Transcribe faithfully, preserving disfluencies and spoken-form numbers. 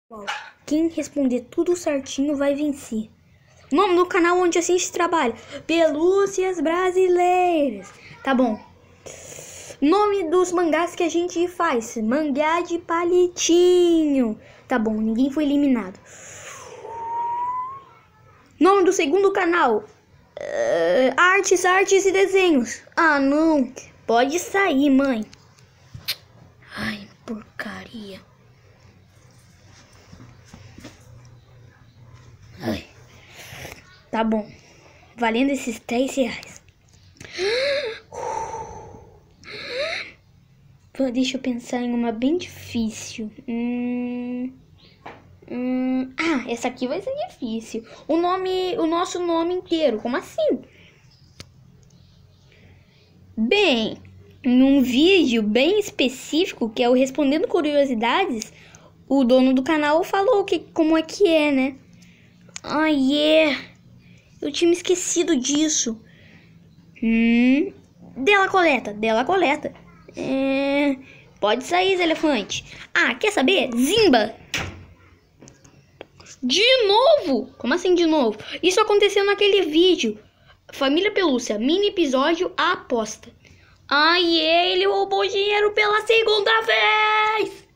Bom, quem responder tudo certinho vai vencer. Nome do canal onde assim se trabalha: Pelúcias Brasileiras. Tá bom. Nome dos mangás que a gente faz: Mangá de Palitinho. Tá bom, ninguém foi eliminado. Nome do segundo canal: uh, Artes, Artes e Desenhos. Ah, não. Pode sair, mãe. Ai, porcaria. Ai. Tá bom. Valendo esses três reais. Deixa eu pensar em uma bem difícil. Hum, hum, ah, essa aqui vai ser difícil. O nome, o nosso nome inteiro. Como assim? Bem, num vídeo bem específico, que é o Respondendo Curiosidades, o dono do canal falou que, como é que é, né? Ai, é. Eu tinha me esquecido disso. Hum, Della coleta, Della coleta. É, pode sair, elefante. Ah, quer saber? Zimba. De novo? Como assim de novo? Isso aconteceu naquele vídeo. Família Pelúcia, mini episódio A Aposta. Ai, ele roubou dinheiro pela segunda vez.